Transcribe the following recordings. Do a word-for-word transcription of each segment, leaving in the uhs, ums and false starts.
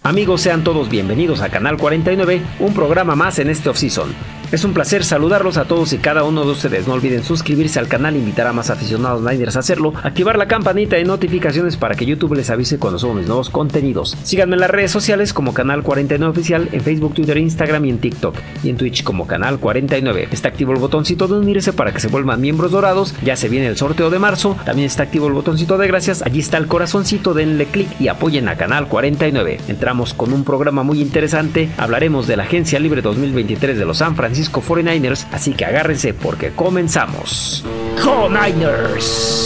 Amigos, sean todos bienvenidos a Canal cuarenta y nueve, un programa más en este off-season. Es un placer saludarlos a todos y cada uno de ustedes. No olviden suscribirse al canal, invitar a más aficionados Niners a hacerlo, activar la campanita de notificaciones para que YouTube les avise cuando subo mis nuevos contenidos. Síganme en las redes sociales como Canal cuarenta y nueve Oficial, en Facebook, Twitter, Instagram y en TikTok, y en Twitch como Canal cuarenta y nueve. Está activo el botoncito de unirse para que se vuelvan miembros dorados. Ya se viene el sorteo de marzo. También está activo el botoncito de gracias. Allí está el corazoncito, denle clic y apoyen a Canal cuarenta y nueve. Entramos con un programa muy interesante. Hablaremos de la agencia libre dos mil veintitrés de los San Francisco cuarenta y nueve ers, así que agárrense porque comenzamos. ¡Go Niners!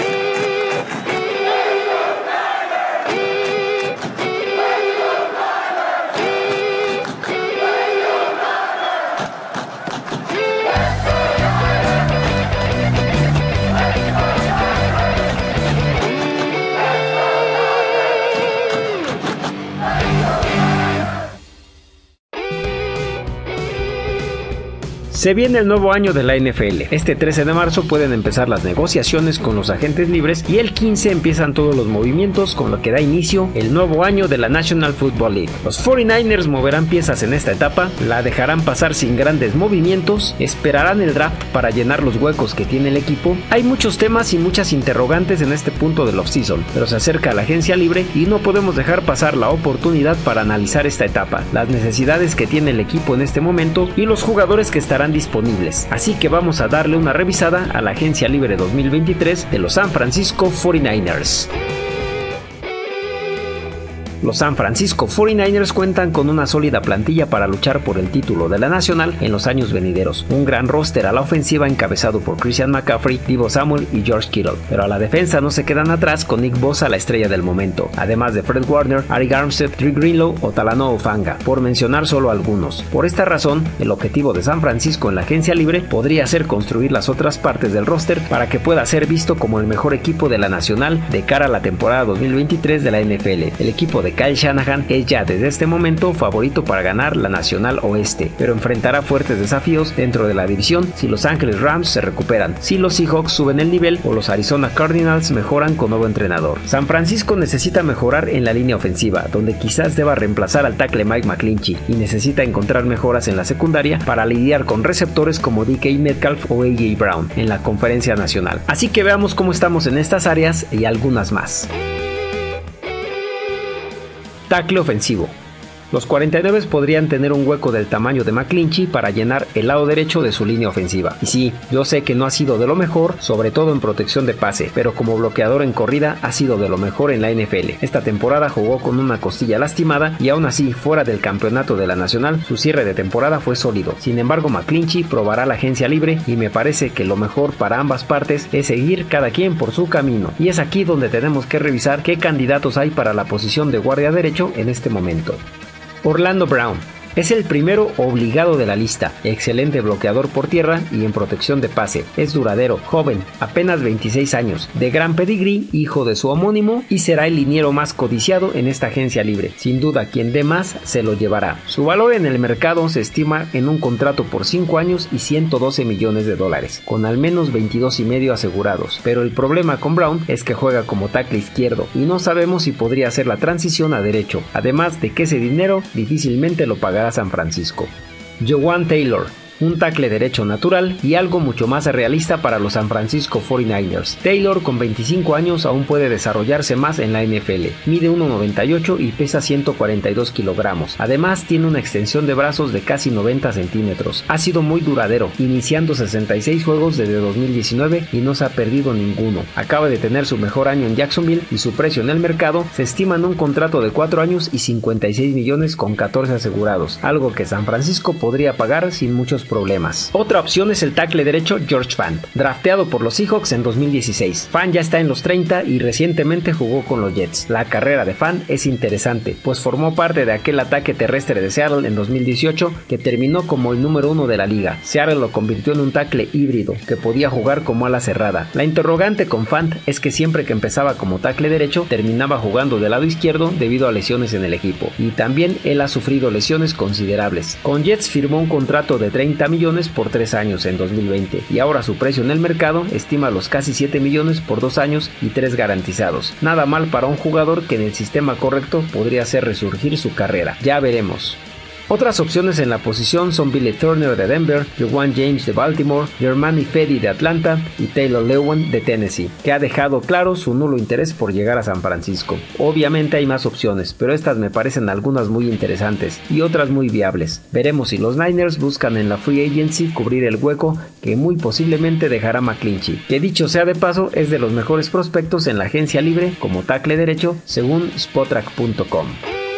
Se viene el nuevo año de la N F L. Este trece de marzo pueden empezar las negociaciones con los agentes libres y el quince empiezan todos los movimientos, con lo que da inicio el nuevo año de la National Football League. Los cuarenta y nueve ers moverán piezas en esta etapa, la dejarán pasar sin grandes movimientos, esperarán el draft para llenar los huecos que tiene el equipo. Hay muchos temas y muchas interrogantes en este punto del offseason, pero se acerca la agencia libre y no podemos dejar pasar la oportunidad para analizar esta etapa, las necesidades que tiene el equipo en este momento y los jugadores que estarán disponibles. Así que vamos a darle una revisada a la agencia libre dos mil veintitrés de los San Francisco cuarenta y nueve ers. Los San Francisco cuarenta y nueve ers cuentan con una sólida plantilla para luchar por el título de la Nacional en los años venideros. Un gran roster a la ofensiva encabezado por Christian McCaffrey, Deebo Samuel y George Kittle. Pero a la defensa no se quedan atrás con Nick Bosa, la estrella del momento, además de Fred Warner, Arik Armstead, Dre Greenlow o Talanoa Hufanga, por mencionar solo algunos. Por esta razón, el objetivo de San Francisco en la agencia libre podría ser construir las otras partes del roster para que pueda ser visto como el mejor equipo de la Nacional de cara a la temporada dos mil veintitrés de la N F L. El equipo de Kyle Shanahan es ya desde este momento favorito para ganar la Nacional Oeste, pero enfrentará fuertes desafíos dentro de la división si Los Ángeles Rams se recuperan, si los Seahawks suben el nivel o los Arizona Cardinals mejoran con nuevo entrenador. San Francisco necesita mejorar en la línea ofensiva, donde quizás deba reemplazar al tackle Mike McGlinchey, y necesita encontrar mejoras en la secundaria para lidiar con receptores como D K Metcalf o A J Brown en la conferencia nacional. Así que veamos cómo estamos en estas áreas y algunas más. Tackle ofensivo. Los cuarenta y nueve ers podrían tener un hueco del tamaño de McGlinchey para llenar el lado derecho de su línea ofensiva. Y sí, yo sé que no ha sido de lo mejor, sobre todo en protección de pase, pero como bloqueador en corrida ha sido de lo mejor en la N F L. Esta temporada jugó con una costilla lastimada y aún así, fuera del campeonato de la Nacional, su cierre de temporada fue sólido. Sin embargo, McGlinchey probará la agencia libre y me parece que lo mejor para ambas partes es seguir cada quien por su camino. Y es aquí donde tenemos que revisar qué candidatos hay para la posición de guardia derecho en este momento. Orlando Brown es el primero obligado de la lista, excelente bloqueador por tierra y en protección de pase, es duradero, joven, apenas veintiséis años, de gran pedigrí, hijo de su homónimo y será el liniero más codiciado en esta agencia libre. Sin duda, quien dé más se lo llevará. Su valor en el mercado se estima en un contrato por cinco años y ciento doce millones de dólares, con al menos veintidós y medio asegurados, pero el problema con Brown es que juega como tackle izquierdo y no sabemos si podría hacer la transición a derecho, además de que ese dinero difícilmente lo pagará San Francisco. Jawaan Taylor, un tackle derecho natural y algo mucho más realista para los San Francisco cuarenta y nueve ers. Taylor, con veinticinco años, aún puede desarrollarse más en la N F L. Mide uno noventa y ocho y pesa ciento cuarenta y dos kilogramos. Además, tiene una extensión de brazos de casi noventa centímetros. Ha sido muy duradero, iniciando sesenta y seis juegos desde dos mil diecinueve y no se ha perdido ninguno. Acaba de tener su mejor año en Jacksonville y su precio en el mercado se estima en un contrato de cuatro años y cincuenta y seis millones con catorce asegurados, algo que San Francisco podría pagar sin muchos problemas. Otra opción es el tackle derecho George Fant, drafteado por los Seahawks en dos mil dieciséis. Fant ya está en los treinta y recientemente jugó con los Jets. La carrera de Fant es interesante, pues formó parte de aquel ataque terrestre de Seattle en dos mil dieciocho que terminó como el número uno de la liga. Seattle lo convirtió en un tackle híbrido que podía jugar como ala cerrada. La interrogante con Fant es que siempre que empezaba como tackle derecho terminaba jugando del lado izquierdo debido a lesiones en el equipo, y también él ha sufrido lesiones considerables. Con Jets firmó un contrato de treinta treinta millones por tres años en dos mil veinte y ahora su precio en el mercado estima los casi siete millones por dos años y tres garantizados. Nada mal para un jugador que en el sistema correcto podría hacer resurgir su carrera. Ya veremos. Otras opciones en la posición son Billy Turner de Denver, Juwan James de Baltimore, Germán Ifedi de Atlanta y Taylor Lewan de Tennessee, que ha dejado claro su nulo interés por llegar a San Francisco. Obviamente hay más opciones, pero estas me parecen algunas muy interesantes y otras muy viables. Veremos si los Niners buscan en la Free Agency cubrir el hueco que muy posiblemente dejará McGlinchey, que dicho sea de paso es de los mejores prospectos en la agencia libre como tackle derecho según Spotrac punto com.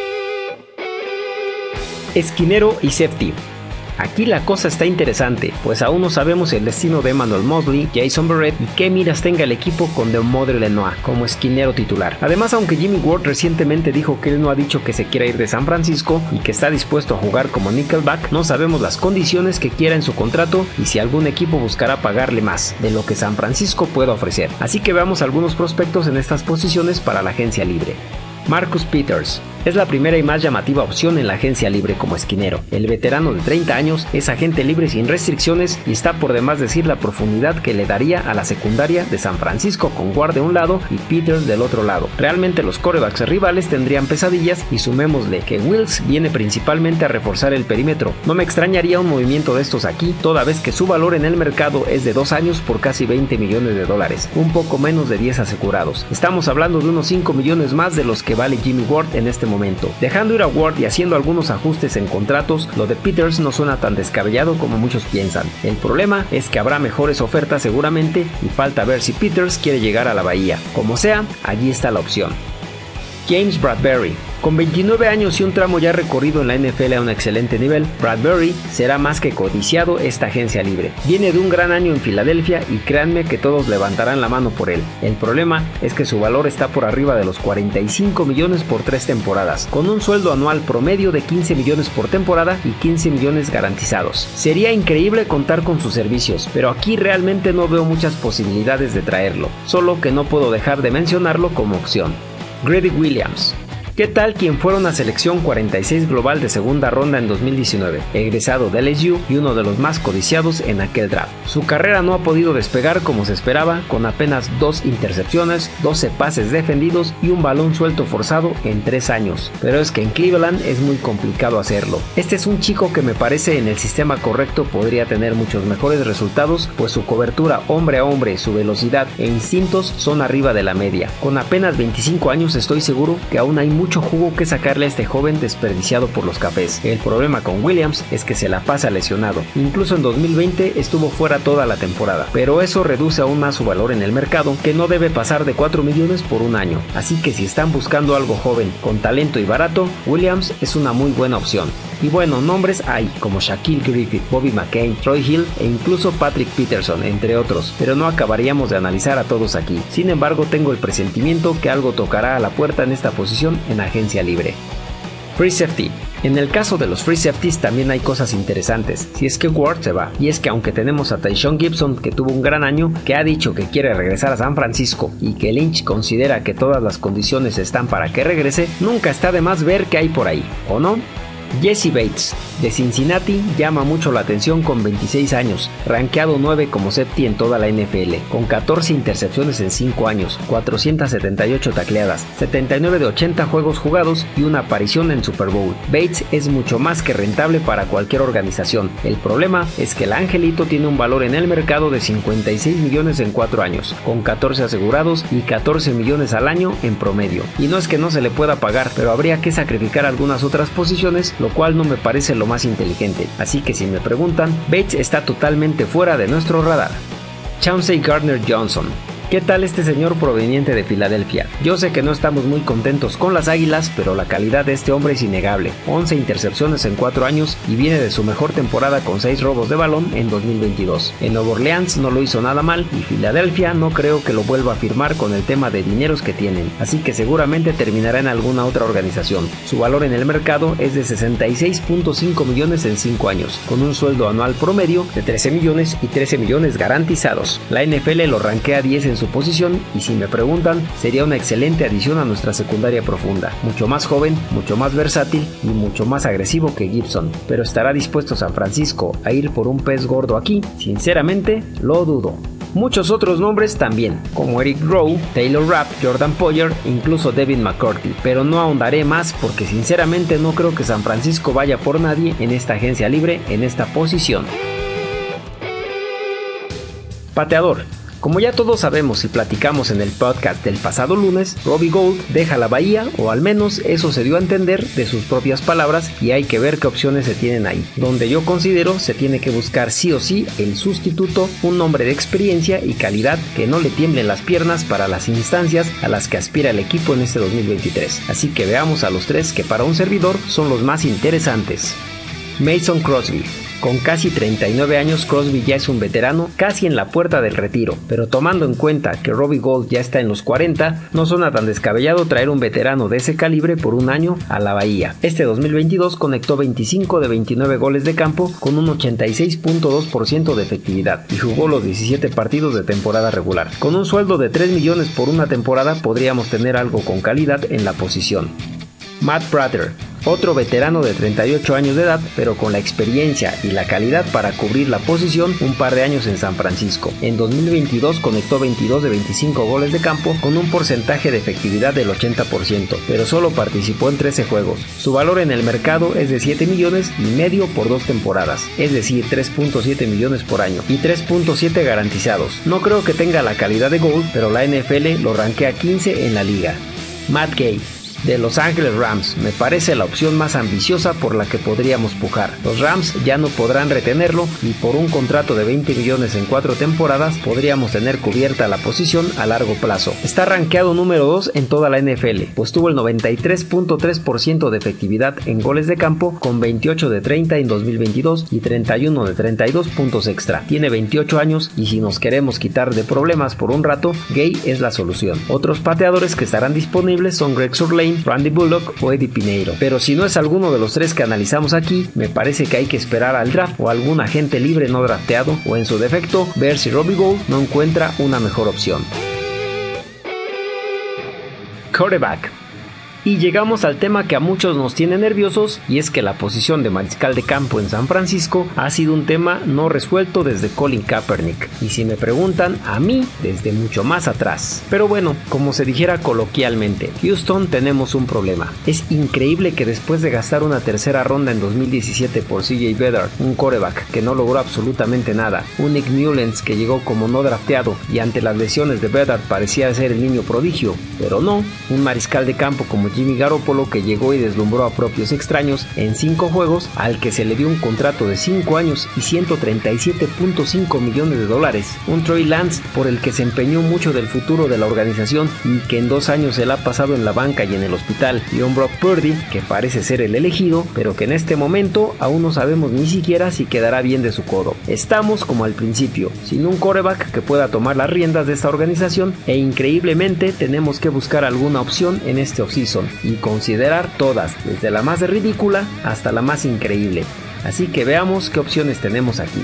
Esquinero y safety. Aquí la cosa está interesante, pues aún no sabemos el destino de Emmanuel Mosley, Jason Verrett y qué miras tenga el equipo con Deomodre Lenoir como esquinero titular. Además, aunque Jimmy Ward recientemente dijo que él no ha dicho que se quiera ir de San Francisco y que está dispuesto a jugar como nickelback, no sabemos las condiciones que quiera en su contrato y si algún equipo buscará pagarle más de lo que San Francisco pueda ofrecer. Así que veamos algunos prospectos en estas posiciones para la agencia libre. Marcus Peters es la primera y más llamativa opción en la agencia libre como esquinero. El veterano de treinta años es agente libre sin restricciones y está por demás decir la profundidad que le daría a la secundaria de San Francisco con Ward de un lado y Peters del otro lado. Realmente los quarterbacks rivales tendrían pesadillas y sumémosle que Wills viene principalmente a reforzar el perímetro. No me extrañaría un movimiento de estos aquí, toda vez que su valor en el mercado es de dos años por casi veinte millones de dólares, un poco menos de diez asegurados. Estamos hablando de unos cinco millones más de los que vale Jimmy Ward en este momento. Dejando ir a Ward y haciendo algunos ajustes en contratos, lo de Peters no suena tan descabellado como muchos piensan. El problema es que habrá mejores ofertas seguramente y falta ver si Peters quiere llegar a la Bahía. Como sea, allí está la opción. James Bradberry. Con veintinueve años y un tramo ya recorrido en la N F L a un excelente nivel, Bradberry será más que codiciado esta agencia libre. Viene de un gran año en Filadelfia y créanme que todos levantarán la mano por él. El problema es que su valor está por arriba de los cuarenta y cinco millones por tres temporadas, con un sueldo anual promedio de quince millones por temporada y quince millones garantizados. Sería increíble contar con sus servicios, pero aquí realmente no veo muchas posibilidades de traerlo, solo que no puedo dejar de mencionarlo como opción. Grady Williams. ¿Qué tal quien fuera una selección cuarenta y seis global de segunda ronda en dos mil diecinueve, egresado de L S U y uno de los más codiciados en aquel draft? Su carrera no ha podido despegar como se esperaba, con apenas dos intercepciones, doce pases defendidos y un balón suelto forzado en tres años. Pero es que en Cleveland es muy complicado hacerlo. Este es un chico que me parece en el sistema correcto podría tener muchos mejores resultados, pues su cobertura hombre a hombre, su velocidad e instintos son arriba de la media. Con apenas veinticinco años estoy seguro que aún hay mucho mucho jugo que sacarle a este joven desperdiciado por los Cafés. El problema con Williams es que se la pasa lesionado. Incluso en dos mil veinte estuvo fuera toda la temporada, pero eso reduce aún más su valor en el mercado, que no debe pasar de cuatro millones por un año. Así que si están buscando algo joven, con talento y barato, Williams es una muy buena opción. Y bueno, nombres hay como Shaquille Griffith, Bobby McCain, Troy Hill e incluso Patrick Peterson, entre otros, pero no acabaríamos de analizar a todos aquí. Sin embargo, tengo el presentimiento que algo tocará a la puerta en esta posición en agencia libre. Free Safety. En el caso de los Free Safeties también hay cosas interesantes, si es que Ward se va, y es que aunque tenemos a Tayshaun Gibson, que tuvo un gran año, que ha dicho que quiere regresar a San Francisco y que Lynch considera que todas las condiciones están para que regrese, nunca está de más ver qué hay por ahí, ¿o no? Jesse Bates, de Cincinnati, llama mucho la atención con veintiséis años, rankeado nueve como safety en toda la N F L, con catorce intercepciones en cinco años, cuatrocientas setenta y ocho tacleadas, setenta y nueve de ochenta juegos jugados y una aparición en Super Bowl. Bates es mucho más que rentable para cualquier organización. El problema es que el angelito tiene un valor en el mercado de cincuenta y seis millones en cuatro años, con catorce asegurados y catorce millones al año en promedio. Y no es que no se le pueda pagar, pero habría que sacrificar algunas otras posiciones, lo cual no me parece lo más inteligente. Así que si me preguntan, Bates está totalmente fuera de nuestro radar. Chauncey Gardner-Johnson. ¿Qué tal este señor proveniente de Filadelfia? Yo sé que no estamos muy contentos con las Águilas, pero la calidad de este hombre es innegable. once intercepciones en cuatro años y viene de su mejor temporada con seis robos de balón en dos mil veintidós. En Nueva Orleans no lo hizo nada mal y Filadelfia no creo que lo vuelva a firmar con el tema de dineros que tienen, así que seguramente terminará en alguna otra organización. Su valor en el mercado es de sesenta y seis punto cinco millones en cinco años, con un sueldo anual promedio de trece millones y trece millones garantizados. La N F L lo rankea diez en en su posición y si me preguntan, sería una excelente adición a nuestra secundaria profunda. Mucho más joven, mucho más versátil y mucho más agresivo que Gibson. Pero ¿estará dispuesto San Francisco a ir por un pez gordo aquí? Sinceramente, lo dudo. Muchos otros nombres también, como Eric Rowe, Taylor Rapp, Jordan Poyer, incluso Devin McCourty, pero no ahondaré más porque sinceramente no creo que San Francisco vaya por nadie en esta agencia libre en esta posición. Pateador. Como ya todos sabemos y platicamos en el podcast del pasado lunes, Robbie Gould deja la Bahía, o al menos eso se dio a entender de sus propias palabras, y hay que ver qué opciones se tienen ahí. Donde yo considero se tiene que buscar sí o sí el sustituto, un hombre de experiencia y calidad que no le tiemblen las piernas para las instancias a las que aspira el equipo en este dos mil veintitrés. Así que veamos a los tres que para un servidor son los más interesantes. Mason Crosby. Con casi treinta y nueve años, Crosby ya es un veterano casi en la puerta del retiro, pero tomando en cuenta que Robbie Gould ya está en los cuarenta, no suena tan descabellado traer un veterano de ese calibre por un año a la Bahía. Este dos mil veintidós conectó veinticinco de veintinueve goles de campo con un ochenta y seis punto dos por ciento de efectividad y jugó los diecisiete partidos de temporada regular. Con un sueldo de tres millones por una temporada podríamos tener algo con calidad en la posición. Matt Prater. Otro veterano de treinta y ocho años de edad, pero con la experiencia y la calidad para cubrir la posición un par de años en San Francisco. En dos mil veintidós conectó veintidós de veinticinco goles de campo con un porcentaje de efectividad del ochenta por ciento, pero solo participó en trece juegos. Su valor en el mercado es de siete millones y medio por dos temporadas, es decir, tres punto siete millones por año y tres punto siete garantizados. No creo que tenga la calidad de Gould, pero la N F L lo rankea quince en la liga. Matt Gay. De Los Ángeles Rams, me parece la opción más ambiciosa por la que podríamos pujar. Los Rams ya no podrán retenerlo y por un contrato de veinte millones en cuatro temporadas podríamos tener cubierta la posición a largo plazo. Está rankeado número dos en toda la N F L, pues tuvo el noventa y tres punto tres por ciento de efectividad en goles de campo con veintiocho de treinta en dos mil veintidós y treinta y uno de treinta y dos puntos extra. Tiene veintiocho años y si nos queremos quitar de problemas por un rato, Gay es la solución. Otros pateadores que estarán disponibles son Greg Zuerlein, Randy Bullock o Eddie Pineiro, pero si no es alguno de los tres que analizamos aquí, me parece que hay que esperar al draft o algún agente libre no drafteado o en su defecto ver si Robbie Gould no encuentra una mejor opción. Quarterback. Y llegamos al tema que a muchos nos tiene nerviosos, y es que la posición de mariscal de campo en San Francisco ha sido un tema no resuelto desde Colin Kaepernick, y si me preguntan, a mí desde mucho más atrás. Pero bueno, como se dijera coloquialmente, Houston tenemos un problema. Es increíble que después de gastar una tercera ronda en dos mil diecisiete por C J Beathard, un quarterback que no logró absolutamente nada, un Nick Mullens que llegó como no drafteado y ante las lesiones de Beathard parecía ser el niño prodigio, pero no, un mariscal de campo como Jimmy Garoppolo que llegó y deslumbró a propios extraños en cinco juegos, al que se le dio un contrato de cinco años y ciento treinta y siete punto cinco millones de dólares, un Trey Lance por el que se empeñó mucho del futuro de la organización y que en dos años se la ha pasado en la banca y en el hospital, y un Brock Purdy que parece ser el elegido, pero que en este momento aún no sabemos ni siquiera si quedará bien de su codo. Estamos como al principio, sin un quarterback que pueda tomar las riendas de esta organización, e increíblemente tenemos que buscar alguna opción en este offseason y considerar todas, desde la más ridícula hasta la más increíble. Así que veamos qué opciones tenemos aquí.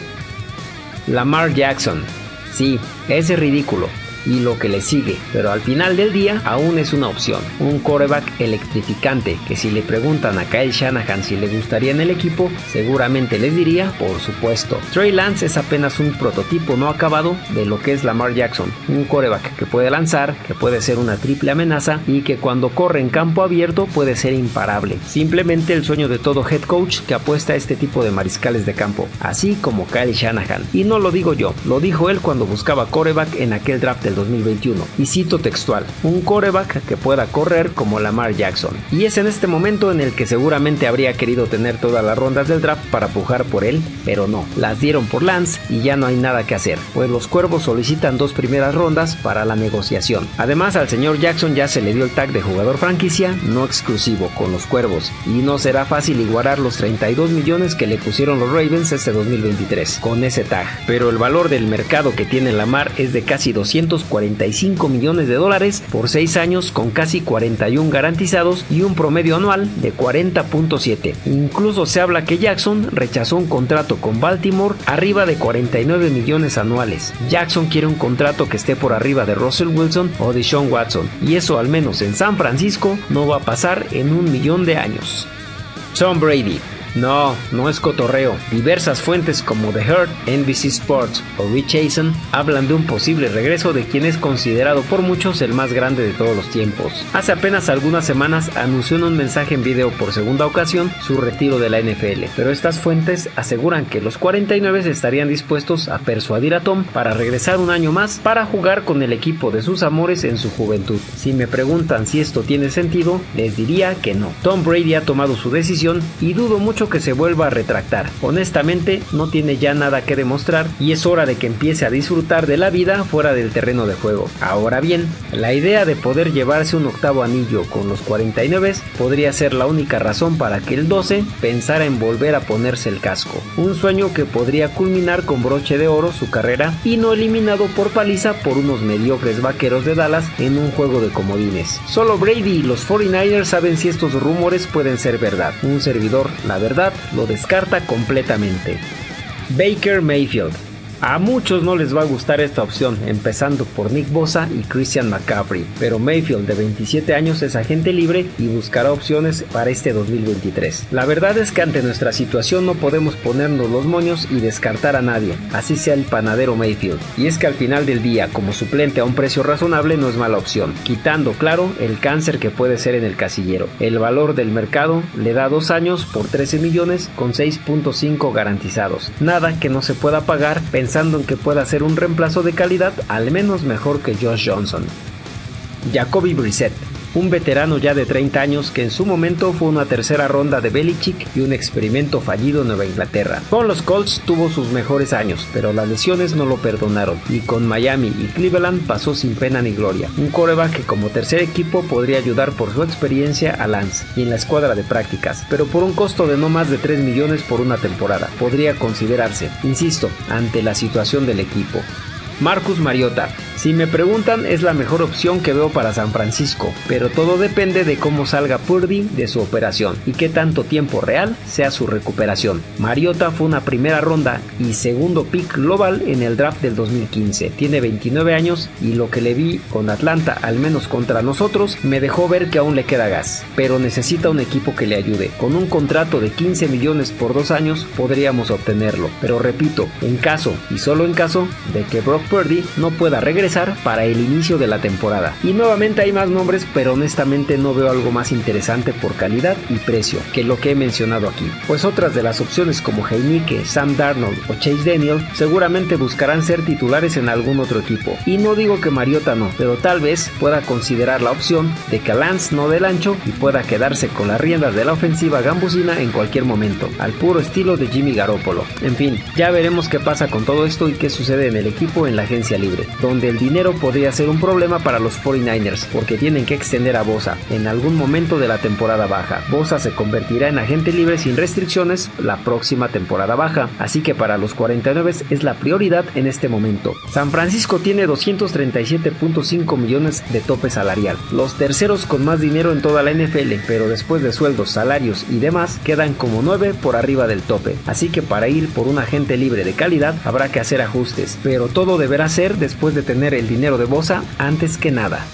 Lamar Jackson. Sí, ese es ridículo y lo que le sigue, pero al final del día aún es una opción, un quarterback electrificante que si le preguntan a Kyle Shanahan si le gustaría en el equipo, seguramente les diría por supuesto. Trey Lance es apenas un prototipo no acabado de lo que es Lamar Jackson, un quarterback que puede lanzar, que puede ser una triple amenaza y que cuando corre en campo abierto puede ser imparable, simplemente el sueño de todo head coach que apuesta a este tipo de mariscales de campo, así como Kyle Shanahan, y no lo digo yo, lo dijo él cuando buscaba quarterback en aquel draft del dos mil veintiuno, y cito textual, un quarterback que pueda correr como Lamar Jackson, y es en este momento en el que seguramente habría querido tener todas las rondas del draft para pujar por él, pero no, las dieron por Lance y ya no hay nada que hacer, pues los Cuervos solicitan dos primeras rondas para la negociación. Además, al señor Jackson ya se le dio el tag de jugador franquicia no exclusivo con los Cuervos, y no será fácil igualar los treinta y dos millones que le pusieron los Ravens este dos mil veintitrés con ese tag, pero el valor del mercado que tiene Lamar es de casi doscientos doscientos cuarenta y cinco millones de dólares por seis años con casi cuarenta y uno garantizados y un promedio anual de cuarenta punto siete. Incluso se habla que Jackson rechazó un contrato con Baltimore arriba de cuarenta y nueve millones anuales. Jackson quiere un contrato que esté por arriba de Russell Wilson o de Sean Watson, y eso al menos en San Francisco no va a pasar en un millón de años. Tom Brady. No, no es cotorreo. Diversas fuentes como The Herd, N B C Sports o Rich Eisen hablan de un posible regreso de quien es considerado por muchos el más grande de todos los tiempos. Hace apenas algunas semanas anunció en un mensaje en video por segunda ocasión su retiro de la N F L, pero estas fuentes aseguran que los cuarenta y nueve estarían dispuestos a persuadir a Tom para regresar un año más para jugar con el equipo de sus amores en su juventud. Si me preguntan si esto tiene sentido, les diría que no. Tom Brady ha tomado su decisión y dudo mucho que se vuelva a retractar. Honestamente, no tiene ya nada que demostrar y es hora de que empiece a disfrutar de la vida fuera del terreno de juego. Ahora bien, la idea de poder llevarse un octavo anillo con los cuarenta y nueve podría ser la única razón para que el doce pensara en volver a ponerse el casco. Un sueño que podría culminar con broche de oro su carrera y no eliminado por paliza por unos mediocres vaqueros de Dallas en un juego de comodines. Solo Brady y los cuarenta y nueve saben si estos rumores pueden ser verdad. Un servidor, la verdad, lo descarta completamente. Baker Mayfield. A muchos no les va a gustar esta opción, empezando por Nick Bosa y Christian McCaffrey, pero Mayfield, de veintisiete años, es agente libre y buscará opciones para este dos mil veintitrés. La verdad es que ante nuestra situación no podemos ponernos los moños y descartar a nadie, así sea el panadero Mayfield. Y es que al final del día, como suplente a un precio razonable no es mala opción, quitando, claro, el cáncer que puede ser en el casillero. El valor del mercado le da dos años por trece millones con seis punto cinco garantizados. Nada que no se pueda pagar pensando pensando en que pueda ser un reemplazo de calidad al menos mejor que Josh Johnson. Jacoby Brissett. Un veterano ya de treinta años que en su momento fue una tercera ronda de Belichick y un experimento fallido en Nueva Inglaterra. Con los Colts tuvo sus mejores años, pero las lesiones no lo perdonaron y con Miami y Cleveland pasó sin pena ni gloria. Un quarterback que como tercer equipo podría ayudar por su experiencia a Lance y en la escuadra de prácticas, pero por un costo de no más de tres millones por una temporada. Podría considerarse, insisto, ante la situación del equipo. Marcus Mariota. Si me preguntan, es la mejor opción que veo para San Francisco, pero todo depende de cómo salga Purdy de su operación y qué tanto tiempo real sea su recuperación. Mariota fue una primera ronda y segundo pick global en el draft del dos mil quince. Tiene veintinueve años y lo que le vi con Atlanta, al menos contra nosotros, me dejó ver que aún le queda gas, pero necesita un equipo que le ayude. Con un contrato de quince millones por dos años podríamos obtenerlo, pero repito, en caso y solo en caso de que Brock Purdy no pueda regresar para el inicio de la temporada. Y nuevamente hay más nombres, pero honestamente no veo algo más interesante por calidad y precio que lo que he mencionado aquí, pues otras de las opciones como Heineke, Sam Darnold o Chase Daniel seguramente buscarán ser titulares en algún otro equipo. Y no digo que Mariota no, pero tal vez pueda considerar la opción de que Lance no dé el ancho y pueda quedarse con las riendas de la ofensiva gambusina en cualquier momento, al puro estilo de Jimmy Garoppolo. En fin, ya veremos qué pasa con todo esto y qué sucede en el equipo en la agencia libre, donde el dinero podría ser un problema para los cuarenta y nueve porque tienen que extender a Bosa en algún momento de la temporada baja. Bosa se convertirá en agente libre sin restricciones la próxima temporada baja, así que para los cuarenta y nueve es la prioridad en este momento. San Francisco tiene doscientos treinta y siete punto cinco millones de tope salarial, los terceros con más dinero en toda la N F L, pero después de sueldos, salarios y demás quedan como nueve por arriba del tope, así que para ir por un agente libre de calidad habrá que hacer ajustes, pero todo deberá ser después de tener el dinero de Bosa antes que nada.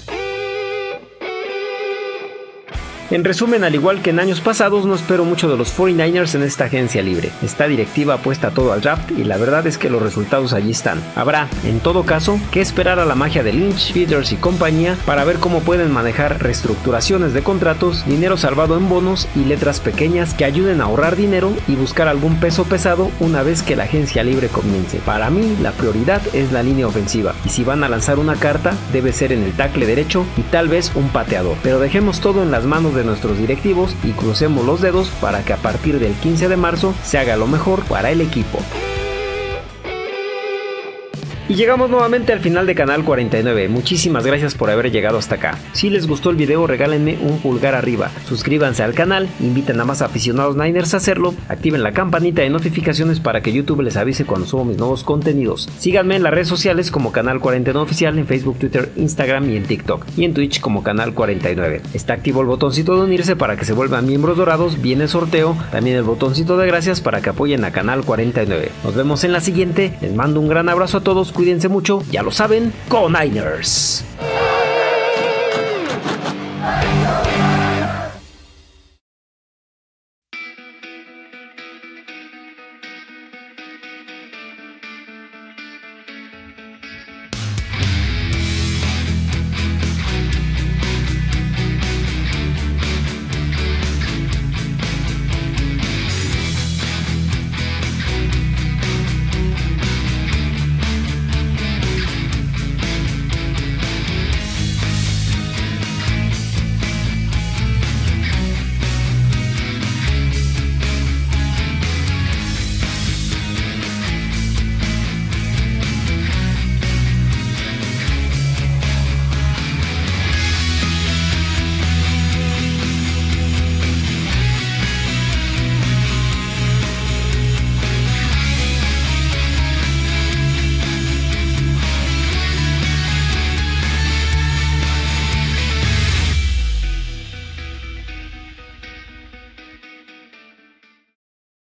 En resumen, al igual que en años pasados, no espero mucho de los cuarenta y nueve en esta agencia libre. Esta directiva apuesta todo al draft y la verdad es que los resultados allí están. Habrá, en todo caso, que esperar a la magia de Lynch, Peters y compañía para ver cómo pueden manejar reestructuraciones de contratos, dinero salvado en bonos y letras pequeñas que ayuden a ahorrar dinero y buscar algún peso pesado una vez que la agencia libre comience. Para mí, la prioridad es la línea ofensiva y si van a lanzar una carta, debe ser en el tackle derecho y tal vez un pateador. Pero dejemos todo en las manos de de nuestros directivos y crucemos los dedos para que a partir del quince de marzo se haga lo mejor para el equipo. Y llegamos nuevamente al final de Canal cuarenta y nueve, muchísimas gracias por haber llegado hasta acá. Si les gustó el video, regálenme un pulgar arriba, suscríbanse al canal, inviten a más aficionados Niners a hacerlo, activen la campanita de notificaciones para que YouTube les avise cuando subo mis nuevos contenidos. Síganme en las redes sociales como Canal cuarenta y nueve Oficial, en Facebook, Twitter, Instagram y en TikTok, y en Twitch como Canal cuarenta y nueve. Está activo el botoncito de unirse para que se vuelvan miembros dorados, viene sorteo, también el botoncito de gracias para que apoyen a Canal cuarenta y nueve. Nos vemos en la siguiente, les mando un gran abrazo a todos, cuídense mucho, ya lo saben, ¡Go Niners!